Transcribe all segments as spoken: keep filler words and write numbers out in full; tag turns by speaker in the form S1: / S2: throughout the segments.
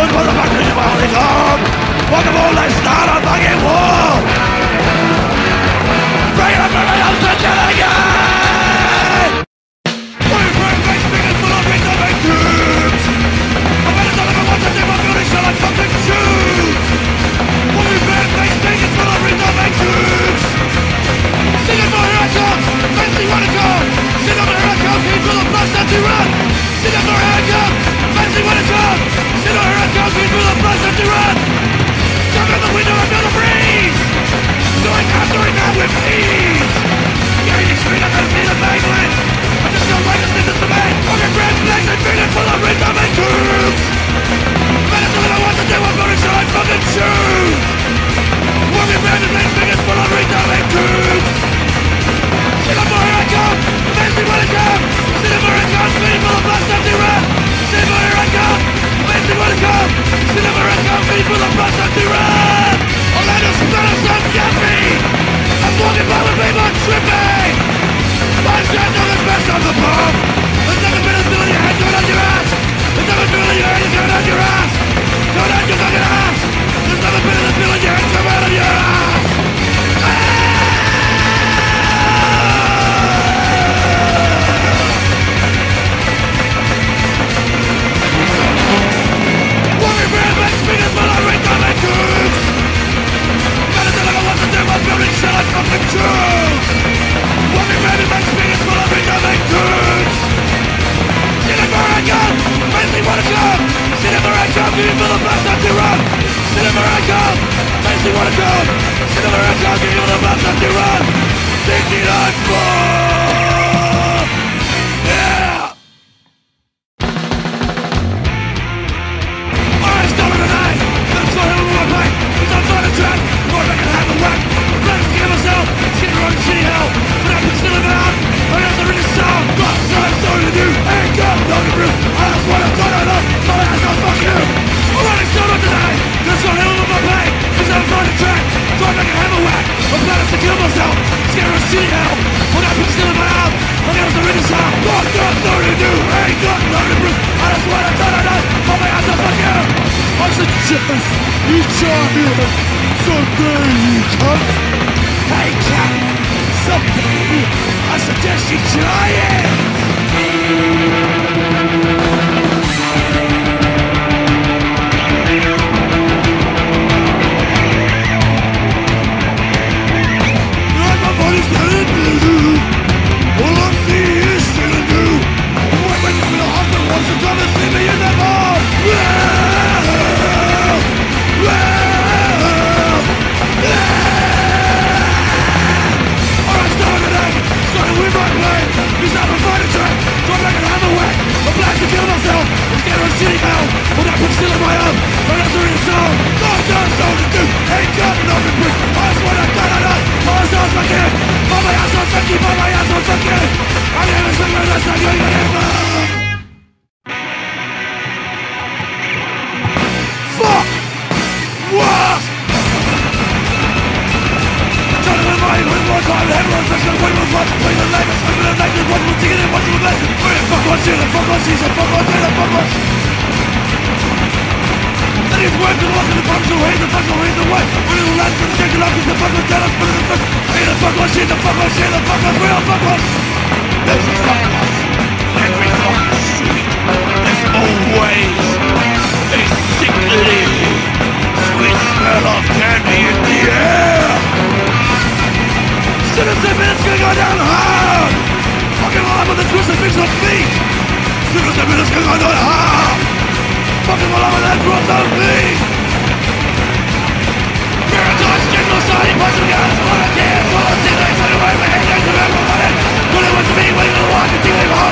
S1: What it was to me, what it was to me, what it was to me,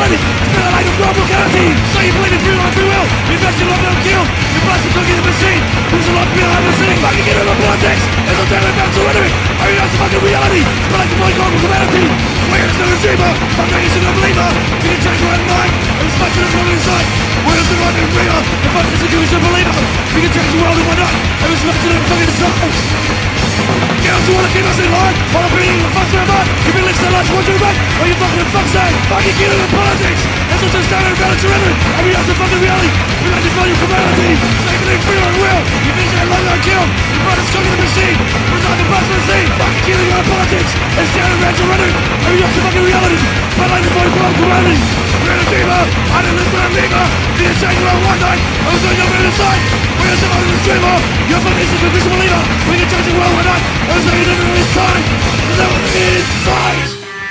S1: reality. Spin like a global galaxy. So you blame it free on free will. You invest your love, no kill. You blast the cookie the machine. Who's a lot of real listening? Fucking get into politics. There's no time about surrendering. Are you not the fucking reality? Spin like a fully global humanity. We're still a dreamer. I'm not using a believer. You can change your own mind. I'm as much as it's running inside. We're still running real. The fuck is a Jewish believer. We can change the world in one night. I'm as much as I'm fucking inside. You don't wanna keep us in line. While I'm beating the fucks in our mind. You've been listening to lunch, what you make? What you fucking fuck say? Fucking get into politics. That's not just standing around and surrendering. I mean that's the fucking reality. We like to value humanity. Saving it free on will. You vision and love not kill. Your brother's cooking the machine. Where's not the bus for the scene? Fucking killing on politics. And standing around surrendering. I mean that's the fucking reality. But like the body for humanity. We're in a dreamer. I didn't live for a dreamer. You didn't change around one night. I was doing over inside. We're still on the dreamer. You're fucking is a visual believer. We can change the world one night. I was saying living in this time. Cause that was inside.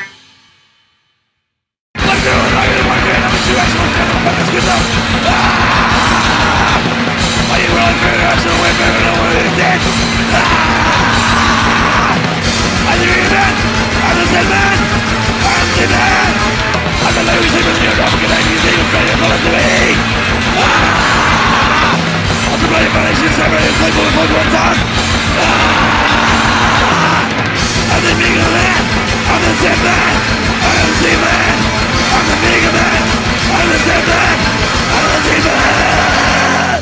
S1: Like you and I in my man. I'm a situation. I'm kind of a fucking skip out. Ah! Are you really fair to us? So we're fair to know what it is dead. Ah! I'm the real man. I'm the same man. I'm the man. I'm the lady who's sleeping in your dog. Can I use it? You're trying to call it to me. Ah! I'm the bloody foundation. Separated. Playful and playful and time. Ah! I'm the bigger man. I'm the same man. I'm the same man. I'm the bigger man. I'm the same man. I'm the same man.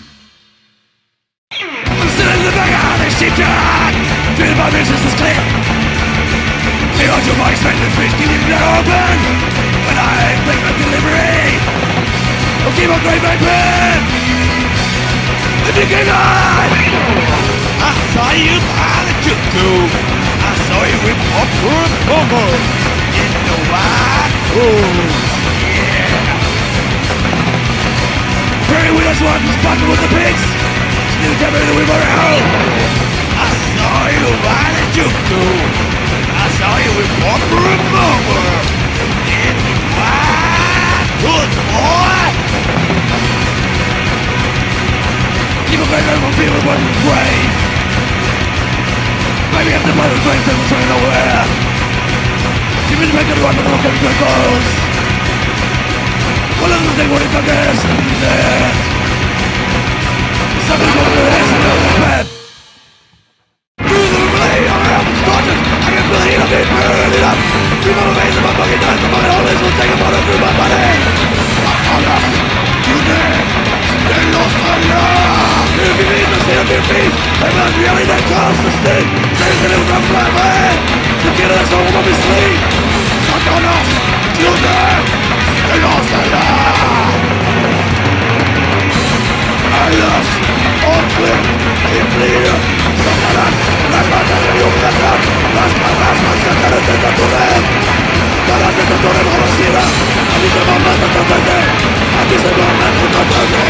S1: I'm sitting in the back of this shit jar. Feeling my vision is clear. The audio box makes the fish keep it open. When I make my delivery, I'll keep on great my pen. If you can die, I saw you by the cuckoo. I saw you with upper and over. You know why? Oh, yeah. Very with us one was popping with the pigs. She didn't come in the way around. I saw you by the cuckoo. I saw you with upper and over. You know why? Good boy. People make everyone feel with one grave. Maybe I'm the mother of graves that was running nowhere. You mean to make everyone look like everything goes. Well, I don't think what it's like is there. Something's over the heads and they're bad. Through the blade, I'm out of torches. I can feel the heat of it burning up. Through my veins and my fucking eyes, the fucking hole is will take a photo through my body. I'm on us. You there. Stay lost on ya. If you need to stay on your feet, I'm not really that close to stay. There's a little rough flat my head. To get us home on me sleep. Suck on us. You there. Stay lost on ya. I lost. On flip. In clear. Suck on us. Las patas de un placer. Las patas más sacadas de tu red. Todas de tu torre conocida. Aquí se va más de tu torre. Aquí se va más de tu torre.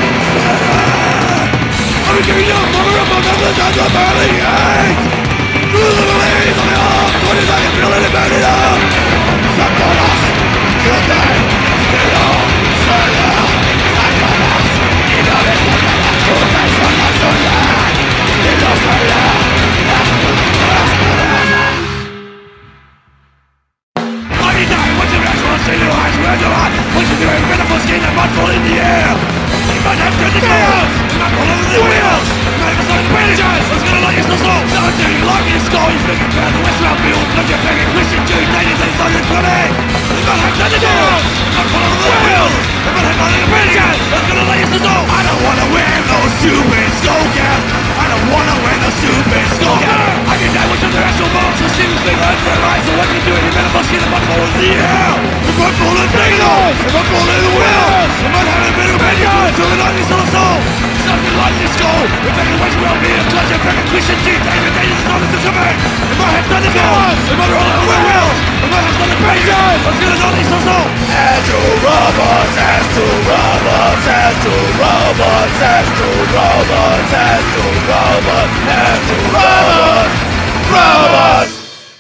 S1: I'm giving up, I'm up, I'm up, I'm up, barely eight. Through the blaze of my heart, twenty seconds, feeling it burning up. Suck on us, kill them, stay on, stay on. Suck on us, keep on it, suck on us, two days on us, so long. Still on, stay on, that's the last one. I need time, what's your reaction, what's in your eyes, where's your heart? What's your doing, with the full skin and mud fall in the air? My head to the chaos, not all over the wheels. Nine percent pages, I was gonna let you still slow. Now I'm doing like your skull, you're looking bad. The West Round Field, look at Peggy, Christian Jew, Daniels, and Southern Twenty. My head to the chaos, not all over the wheels. My head to the pages, I was gonna let you still slow. I don't wanna wear no stupid skull cap. I don't wanna wear no stupid skull cap. I can die with your actual bones, so see who's bigger and their eyes. So what you do, you're gonna bust in the mud fall in the air. The mud fall in the air, the mud fall in the wheels. The mud had a bit of opinion. To the lightning soul soul. Something like this goal. We're taking away from well-being. Clutch and fucking Christian G. David David is not the coming. If my head's done the goals. If my roll over the wheels. If my head's done the pages. I'm gonna lightning soul soul. As to robots, as to robots, as to robots, as to robots, as to robots, as to robots, robots.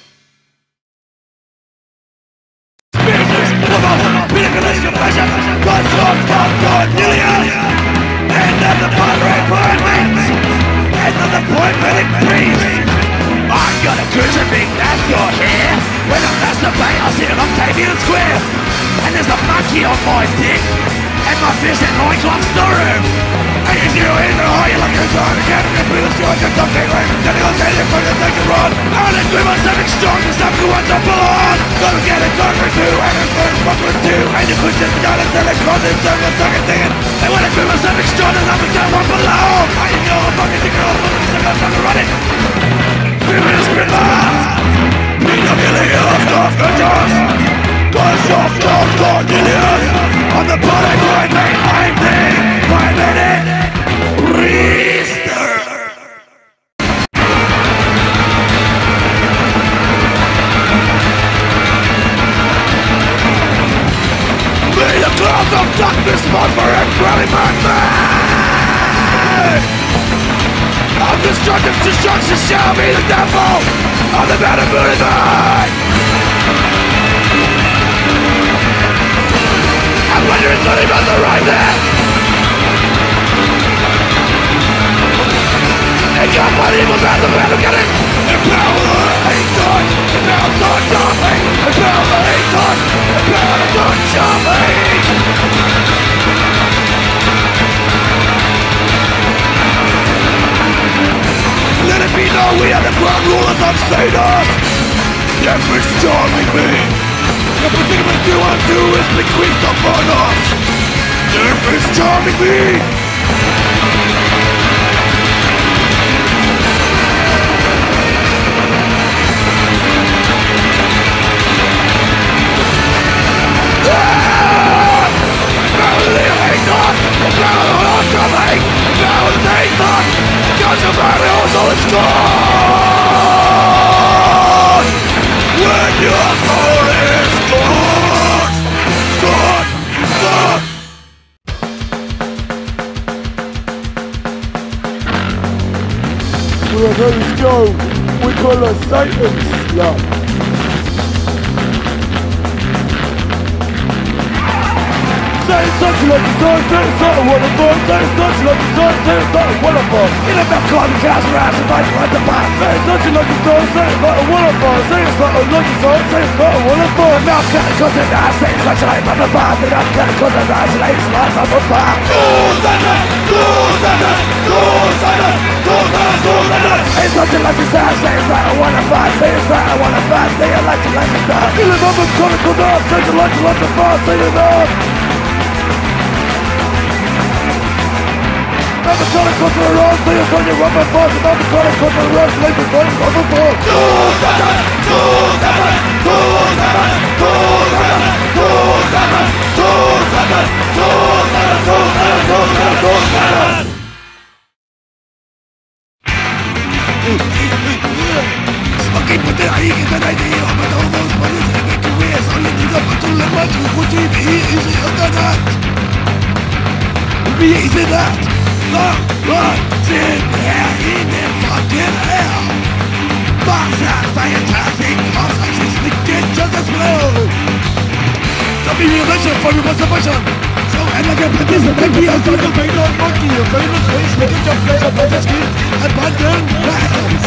S1: End of the Padre appointments. End of the appointment priest. I'm gonna crucifix that's your hair. When I masturbate, I'll sit on Octavian Square. And there's no shit on my dick, and my fist and loins lost the roof. And you see in the eye, you're looking inside again, and through the shores and something like telling us anything for the thing to run. And it's with myself strong, the stuff who wants to pull on. Gonna get it done for two, and it's first fuck with two. And you push it down until it's gone, it's done with second thing. And when it's with myself strong, there's nothing down one below. I know I'm fucking thinking all of this, I'm trying to run it. Women is with us. We don't really love stuff, good jobs. Cause you're still Cornelius. On the body, I made my thing. I made it. Reester. May the clouds of darkness fall for a growling man. Of destructive destruction shall be the devil of the battle moon night. I'm wondering something about the right there. And God, my evil path of battle, get it. Empower the hate touch. Empower the jumping. Empower the hate touch. Empower the jumping. Let it be known we are the ground rulers of Satan. Death is charming me. The predicament you undo is bequeathed upon us. Death is charming me. When your soul is gone, gone, gone.
S2: Well, there you go. We call her Satan's slut. Say it's such like a son, say it's not a wonderful. Say it's such like a son, say it's not a wonderful.
S1: In a milk closet, cast her ass and fight for the pot.
S2: Say it's such like a son, say it's not a wonderful. Say it's not a lucky son, say it's not a wonderful.
S1: The mouth cut and cut and I say it's like life on the pot. The mouth cut and cut and I say it's life on the pot. Susanna, Susanna, Susanna, Susanna, Susanna. It's something like this, I say it's not a wonderful. Say it's not a wonderful. Say it like you like this.
S2: You live up and cut and cut up. Say it like you like the fast. Say it up. Never try to cut her around, so you're on your rubber bars. Never try to cut her around, so you're on your rubber bars.
S1: Susanna, Susanna, Susanna, Susanna, Susanna, Susanna, Susanna, Susanna, Susanna, Susanna. Smoking with the eye, get an idea of all those bodies and make your way as all you need up until the much would be easy under that. Be easy that. Look, look, sit there in the fucking hell. Bombs out, fantastic, concepts, the kid just as well. The revelation for your motivation. So, and like a participant, he has done the pain on monkey, a famous face, making your face up on the skin, and abandon lands.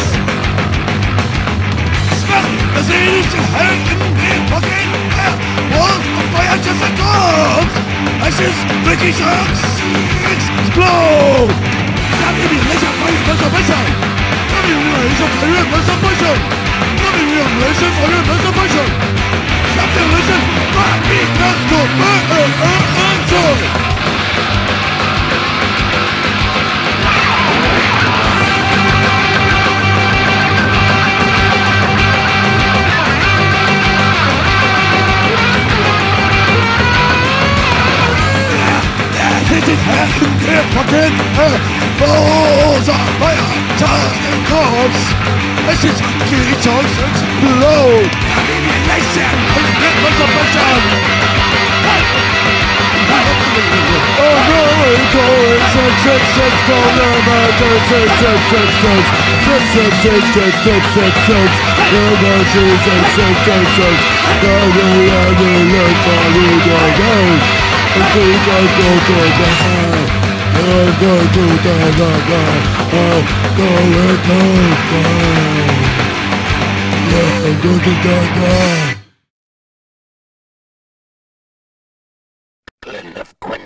S1: Smell the sinister hang in the fucking hell. Walls of fire just like dogs. Ashes, breaking sharks, explode! Stimulation for your preservation! Stimulation for your preservation! Stimulation for your preservation! Stimulation for me not to answer! Fucking balls of fire, charged and corpse. This is killing chunks explode. Annihilation, ultimate preservation.
S2: Oh no, it's going sex, sex, sex, go never, sex, sex, sex, sex, sex, sex, sex, sex, sex, sex, sex, sex, never, sex, sex, sex, sex, sex, never, never, let me go, go. Go, go, go, go, go, go, go, go, go, go, go, go, go, go, go, go, go, go, go.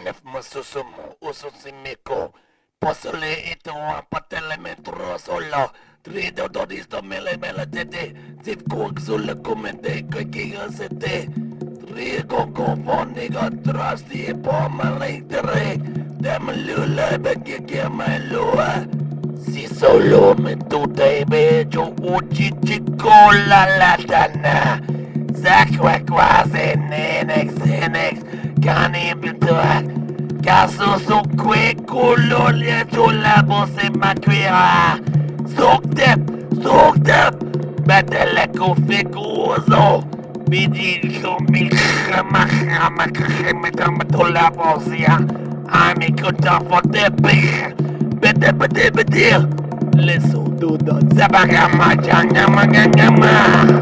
S3: Elef Masusumu Ususimiko Posole ito ang patelemetro solo Trido dodisto mele mele tete Tif kuak sulle kumende kaikiga sete Trigo konfoniga trasti po maleitere Demelule begigia melua Si solo me tutai bejo uchi chikola latana Zakwa quasi nenex nenex Kani bitua Caso su que culo le la voz en maquia Sogdep, sogdep Betele configuoso Bidi mi chama chama chama chama tola vocia Ami kuta fote bich Bede bede bede Leso duda Zabagama jangama gangama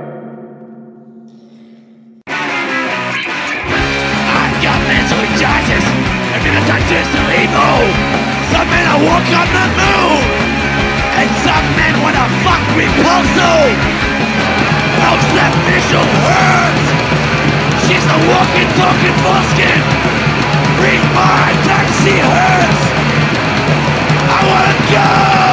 S3: Charges, and in a touches to evil. Some men are walk on the moon, and some men wanna fuck repulsive. House that visual hurts. She's a walking, talking foreskin. Read my taxi hurts. I wanna go.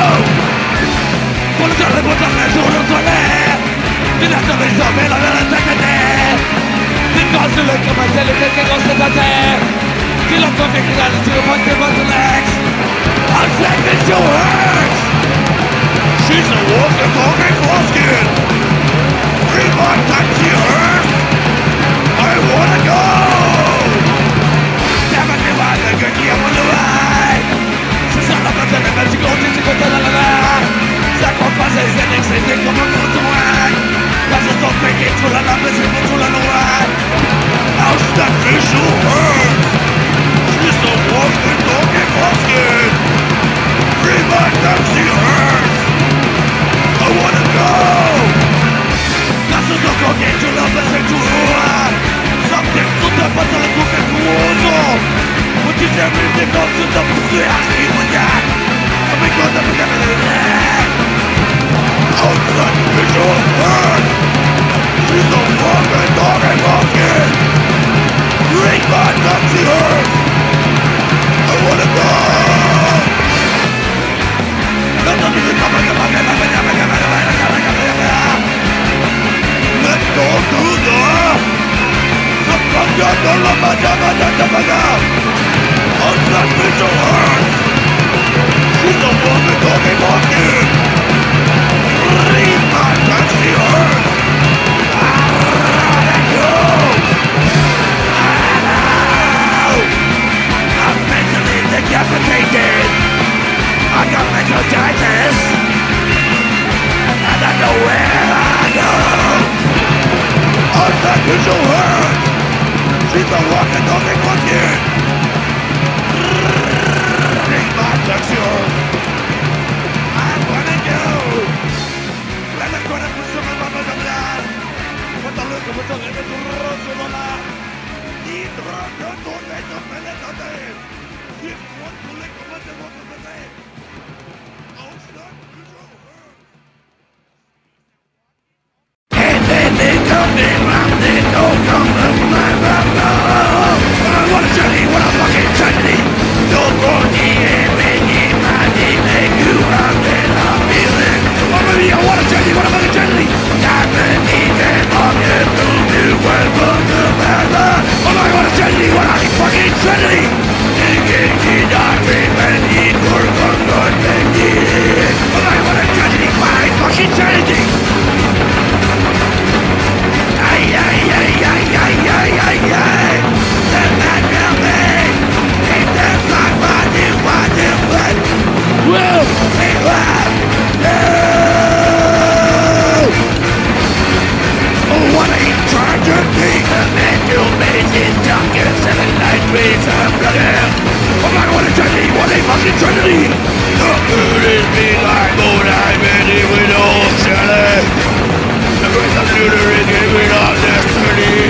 S3: Por eso le botan el solo soler. Y la cabeza me la vela tacate. Gosse le come tele che gosse da te Che lo come che dal giro quante volte lex I'm saying to hurts She's a walking talking foreskin Read my taxi hurts I wanna go Damn it, I think I can't run away She's not up until the magic goes into the la-la-la Sacrifices and extending come on the way That's a stop making to la la listen to la la How's that visual hurt? She's the walking, talking foreskin. Free my taxi hurts. I wanna go. Caso sto cogliendo la pescentura. Something to the battle to get uoso. What is everything goes to the pussy asking with that? Oh my god, I'm gonna that. How's that visual hurt? She's the walking, talking foreskin. Bring my taxi hurts! I wanna go! Let's go to the... How's that visual hurts? She's a woman talking walking! Bring my taxi hurts! I wanna go! Decapitated! I got meningitis! And I know where I go! Oh, that visual hurts! She's a walking, talking monkey! Bring my taxi hurts! I wanna go! Let me go and put some of my blood! What the look of the little rosola! Need the rock, don't go, let them, let them, If one to lick a bunch of what to say. Oh, it's not visual hurt. And then they come in, they don't come to my mouth. What a journey, what a fucking tragedy. Don't run me and make it my name, make you out there, I'm feeling. Oh, baby, what a journey, what a fucking tragedy. Diamond, even on your new world from the weather. Oh, my, what a tragedy, what a fucking tragedy. Fucking tragedy! Ay, ay, ay, ay, ay, ay, ay, ay! The man will be in the black body, what the fuck? Whoa! Hey, what? No! Oh, what a tragedy! The man who made his jungle seven night rays of blood! Oh my god, what a tragedy! What a fucking tragedy! The moon is me like moon, I'm ready with all challenge. The grace of lunar is giving up destiny.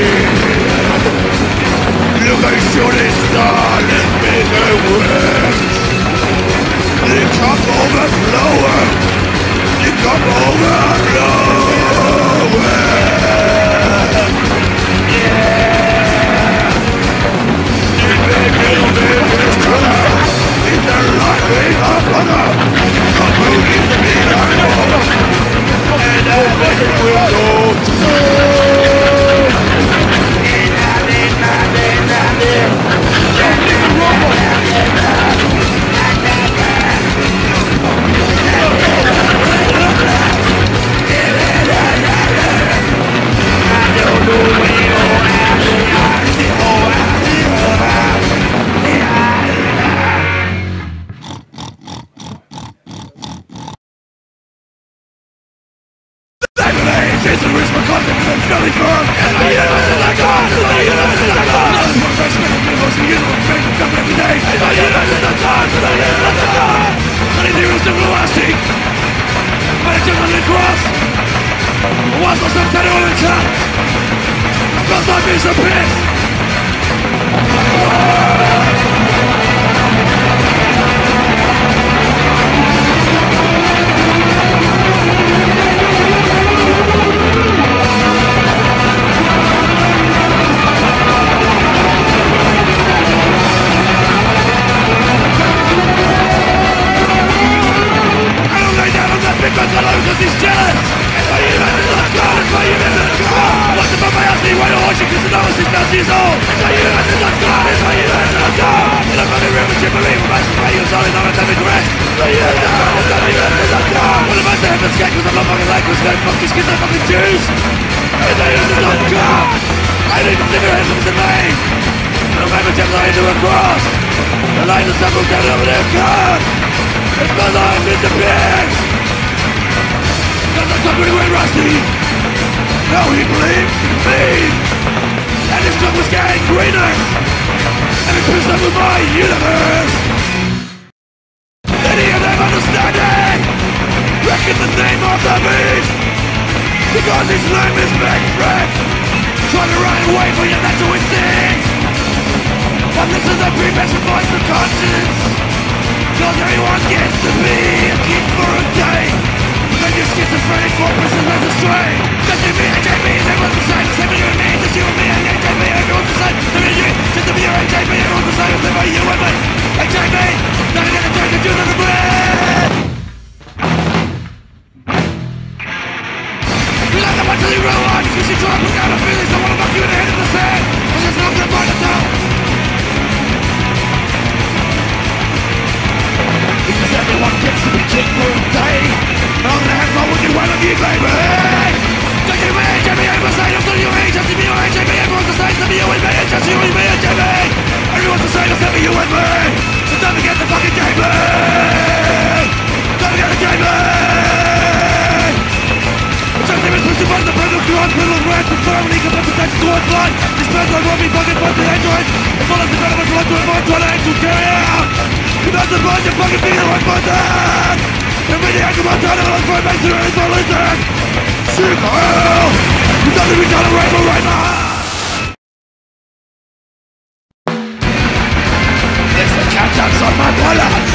S3: Look, I shooting star, let's make a wish. The cup overflowing. The cup overflowing. Yeah.
S1: smells like tattoo on the cat. Smells like piece of piss. Because I know he's jealous. It's why you live in the car. It's why you live in the car. What's above my house? Why don't watch it? Cause I know she's not years old. It's why you live in the car. It's why you live in the car. You look on the river, you believe. But that's why you're sorry, not a time to rest. It's why you live in the car. It's why you live in the car. What am I saying? I'm scared cause I'm not fucking like who's gonna fuck these kids like fucking Jews. It's why you live in the car. I need to stick her head from the lane. No matter times I into a cross. The light is up down over their car. It's my life is the pigs. Cause I'm suffering with Rusty. No, he believed me. And his tongue was getting greener. And it's pissed up with my universe. Any of them understanding? Reckon the name of the beast. Because his name is Big Fred. Trying to run away from your natural instincts. But this is the pre-best voice of conscience. Cause everyone gets to be a kid for a day. Then you're schizophrenic, four persons as a stray. Just you, me, and J B, everyone's the same. Same as you and me, just you and me, and J B, everyone's the same. Same as you, just to be your J B, everyone's the same. Same as you and me, and J B, nothing gonna change the tune of the bread. You like the one till you realize, cause you try to put down the feelings. I wanna knock you in the head in the sand. Cause there's nothing to find it down. Because everyone gets to be king for a day. I'm gonna have fun with you, one of you, baby. Just you, me, and J B, everyone's the same. I'm telling you, me, just you, and J B, everyone's the same. Just you and me, just you and me, and J B. Everyone's the same, except for you and me. So don't forget the fucking J B. Don't forget the J B. Just him is pushing buttons, the pedal crunch, pedal of red, confirm and he can put the text towards blood. This pedal like Robbie fucking punch the android. It follows the pedal with blood to avoid trying to actual carry out. You know the bunch of fucking beat the right button. And when the actual button, I'm going to throw back to it, it's all listen. Sick hell. You know that we got a rainbow right now. There's a catch-ups on my bullets.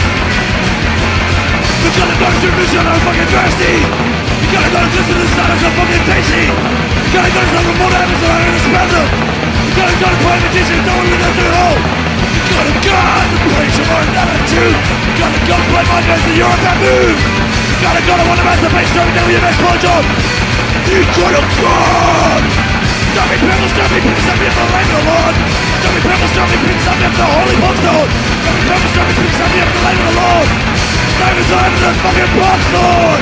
S1: You gotta go to the shit, I'm fucking thirsty. You gotta go to listen to the sound, I'm fucking tasty. You gotta go to some remote episode, I'm gonna spell them. You gotta go to play magician, don't want me to do it all. You gotta go to play some more than a Jew. You gotta go to play my best and you're a taboo. You gotta go to one of us to make sure that we have a small job. You gotta go. Stop me, people, stop me, please, stop me up the light of the Lord. Stop me, people, stop me, please, stop me up the holy bookstone. Stop me, people, stop me, please, stop me up the light of the Lord. Time is time for the fucking bookstone.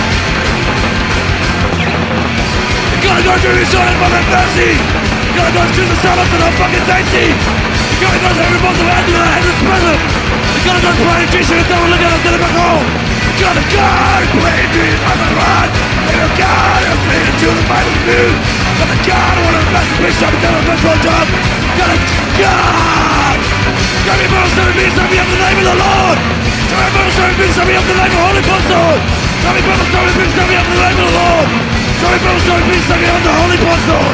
S1: You gotta go through the sun and fucking thirsty. You gotta go through the sun and I'm fucking tasty. You gotta go to every month of hand to the head of present. You gotta go to play a t-shirt and don't look at them, get it back home. You gotta go to play a dream on the run. And you gotta play it to the Bible view. You gotta go to one of the best place shop and tell them best job. You gotta go. Grab your bottle, seven beats, let me up the name of the Lord. Grab your bottle, seven beats, let me up the name of the Holy Apostle. Grab your bottle, seven beats, let me up the name of the Lord. Grab your bottle, seven beats, let me up the Holy Apostle.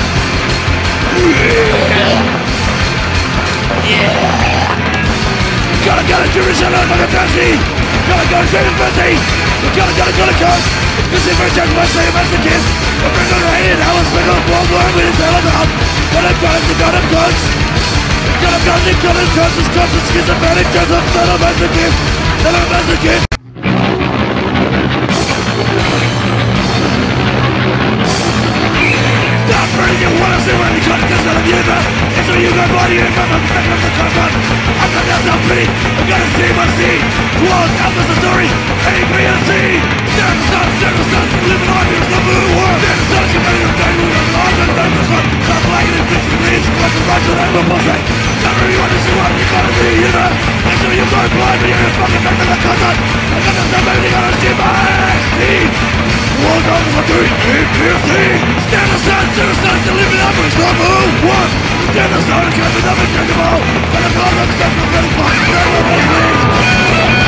S1: Yeah. Yeah. Gotta go to Jerusalem like a taxi. Gotta go to David Fuzzy. Gotta, gotta, gotta, gotta. This is very gentle, I say, I'm the kids. I'm bringing on the head, I was bringing on the world, I'm with his hell up. Gotta, gotta, gotta, gotta. Gotta, gotta, gotta, gotta, gotta, schizophrenic, just up, son of a kid. Son of a kid. Stop burning your water, see where you got it, cause none of you know. It's so you got body, you're not the back of the compound. I'm not that so pretty, I gotta see my sea. Walls, out the story, A, B, and C. Stand the sun, stand the sun, living on your number one. Stand the sun, you're ready to die, we're on the arms and down the sun. Stop lying and fixing these, like the right to that little bullshit. Never you understand what you gotta be, you know. Make sure you go blind, but you're fucking back to the content. I got the stuff, everything on a see my speed. Walls on the three, A, B, and C. Stand the sun, stand the sun, you're living on your number one. Stand the sun, can't be nothing tangible. But I'm not the stuff, I'm ready for it, whatever it is.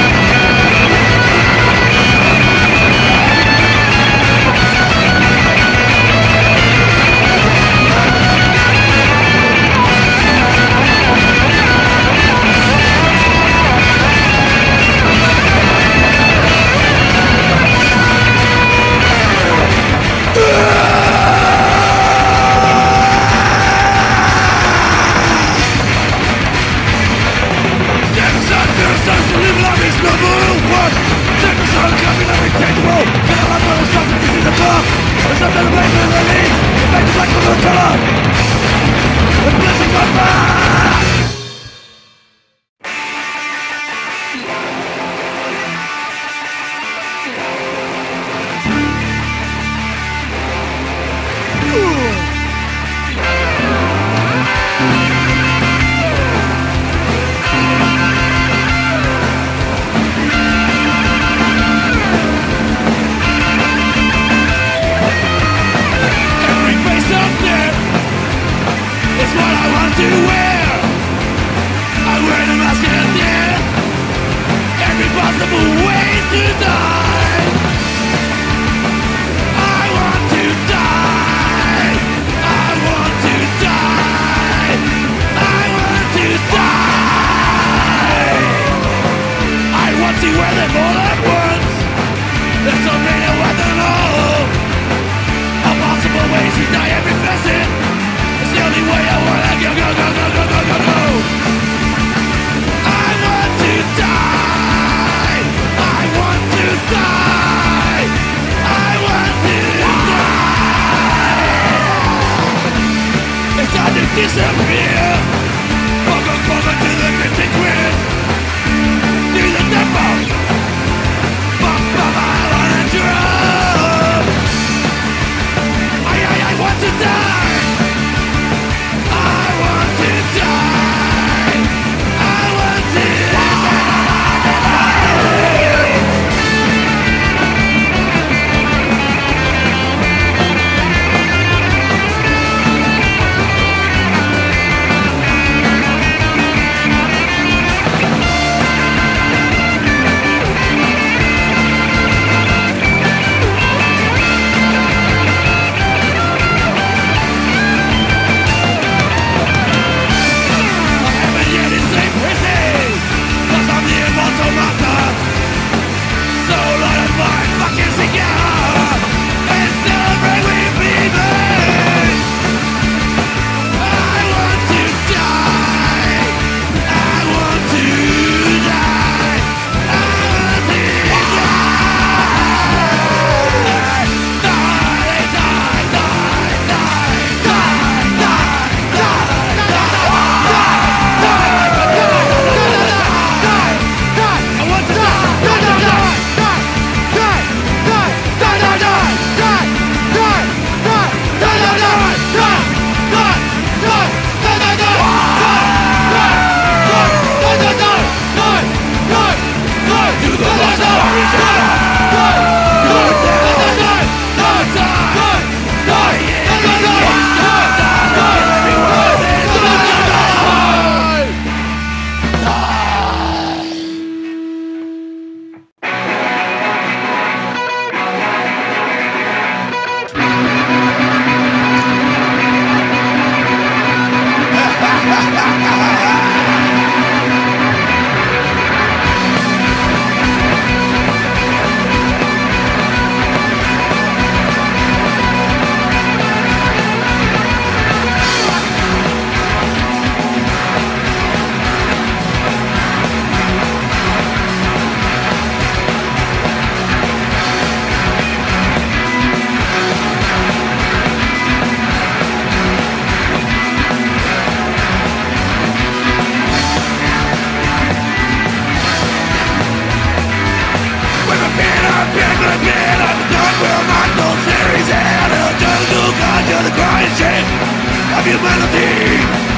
S1: the crying shit of humanity.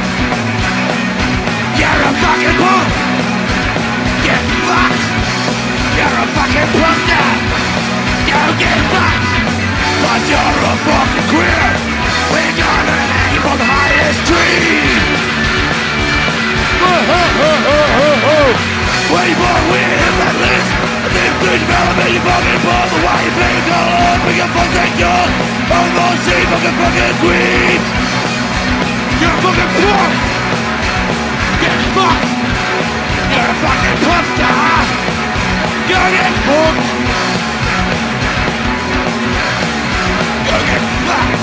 S1: You're a fucking punk. Get fucked. You're a fucking punk now. You get fucked. Cause you're a fucking queer. We're gonna hang you from the highest tree. Oh, oh, oh, oh, oh, oh. twenty-four weird that list. This bridge development, you fucking balls. Why you playing call up? We can fuck that girl. Almost see fucking fucking queen. You're a fucking punk. Get fucked. You're a fucking punk star. Go get fucked. Go get fucked.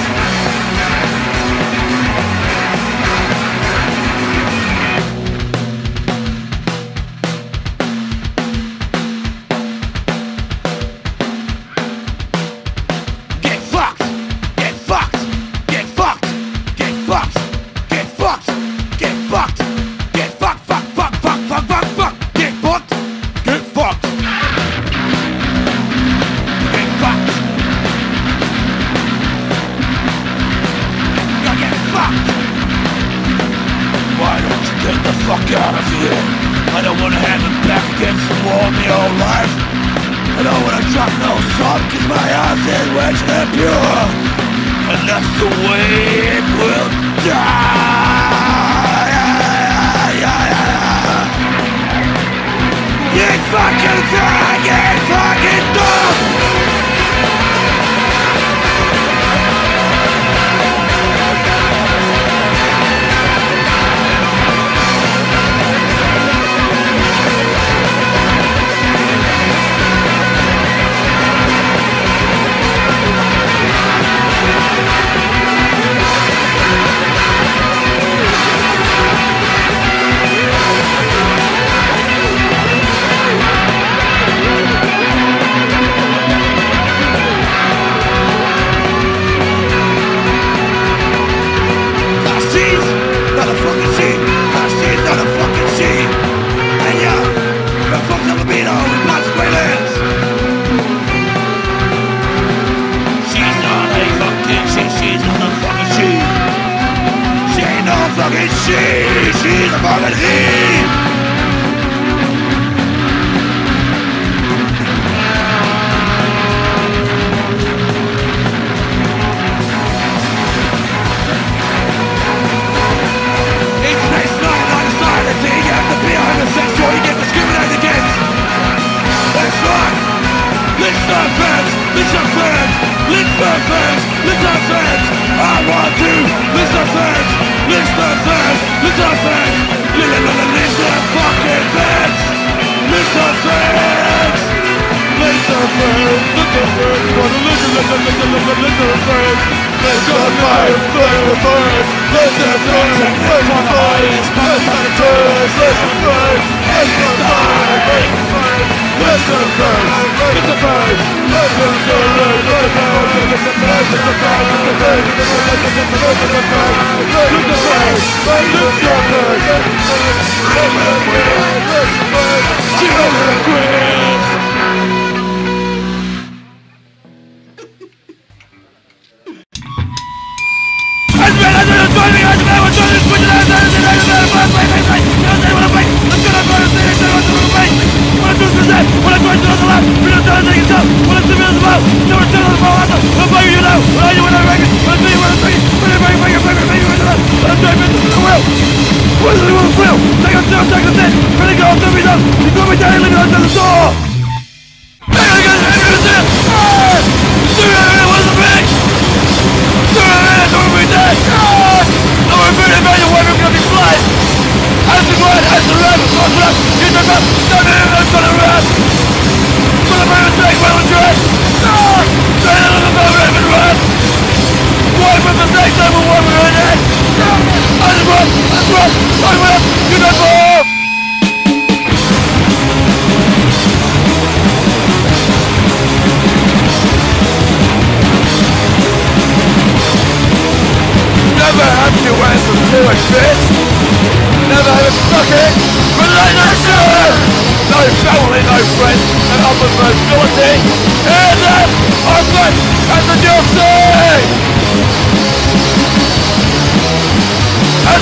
S1: Mobility! Hear them! Our flesh and the D L C!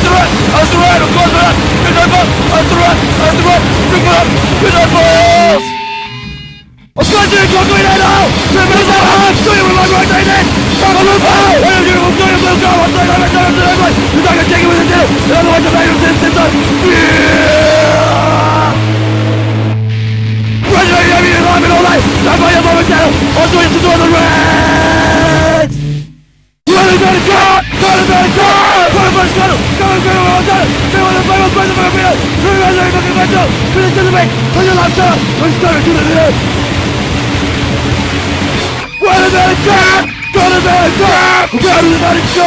S3: Astrid, Astrid, of course not. Midnight Balls, Astrid, Astrid, bring it up, Midnight Balls. I'm going to go to it now. Turn me down. Show you what I'm right there. Come on, look out. I'm going to go to the go. I'm going to go to the go. You're not going to take it with a deal. Otherwise, I'm going to take it with Run your baby in live and all night. That's why I'm over down. I'm going to do the red. Run it, run it, go. Run it, run it, go. Run it, run it, go. Go, go, go, go. Go on the final point of my video. Run it, run it, fucking run it. Finish to the back. Put your lights up. We're starting to the end. Run it, run it, go. Run it, run it, go. Run it, run it, go.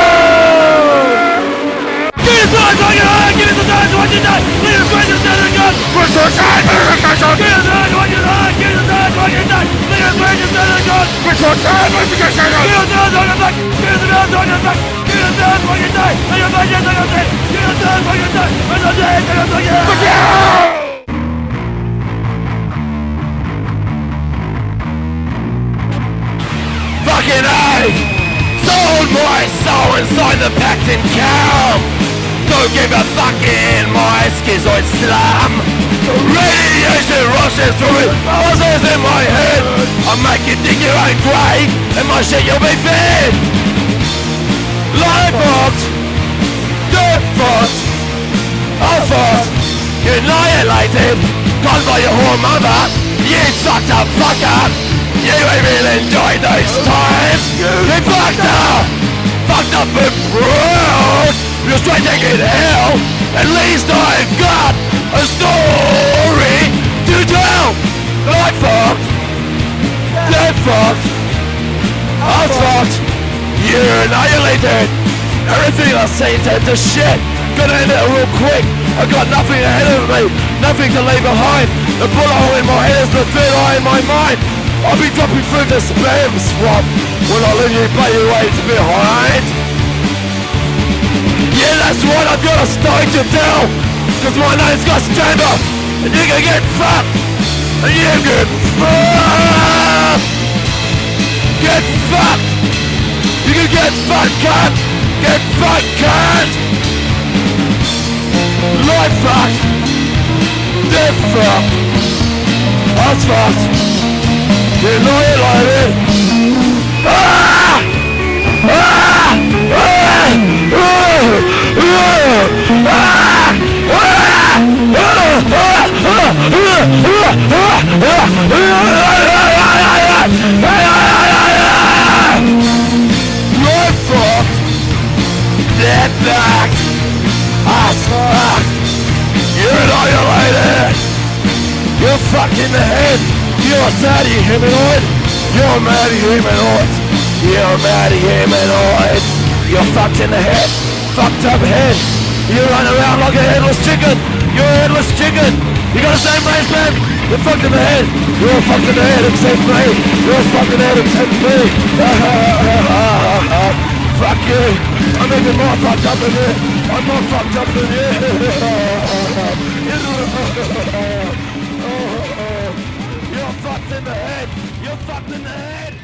S3: Give it to us, on your eye. Give it to us, watch it die. Leave it right to the gun. Push your side, give it to us, watch it die. Give it to us, watch it die. Leave it right to the gun. Push your side, watch it die. Give it to us, on your back. Give it to us, on your back. Give it to us, watch it die. On your back, yes, on your back. Give it to us, watch it die. On your back, on your back, yeah. Fuck you! Fucking A! Sold my soul inside the Pactin cow! Don't give a fuck in my schizoid slum! Radiation rushes through it, buzzes in my head! I make you dig your own grave, and my shit you'll be fed! Life fucked! Dirt fucked! I fucked! You annihilated! Gone by your whore mother! You sucked up fucker! You ain't really enjoyed those times! You fucked up! Fucked up and proud! You're straight to get hell! At least I've got a story to tell! I fucked! They fucked! I fucked! You're annihilated! Everything I say turned to shit! Gonna end it real quick! I got nothing ahead of me! Nothing to leave behind! The bullet hole in my head is the third eye in my mind! I'll be dropping through the spam swamp when I leave you by your waves behind. Yeah, that's right, I've got a story to tell, cause my name's Gus Chamber, and you can get fucked, and you get fucked. Get fucked. You can get fucked, cunt. Get fucked, cunt. Life fucked. Death fucked. I was fucked. You know it like it. Ah! Ah! Ah! Ah! You're fucked. Dead back. Ass fucked. You're annihilated. You're fucked in the head. You're a sad humanoid. You're a mad humanoid. You're a mad humanoid. You're fucked in the head. Fucked up head. You run around like a headless chicken. You're a headless chicken. You got the same brain man. You're fucked in the head. You're fucked in the head except me. You're fucked in the head except me. Fuck you. I'm even more fucked up than you. I'm more fucked up than you. You're fucked in the head. You're fucked in the head.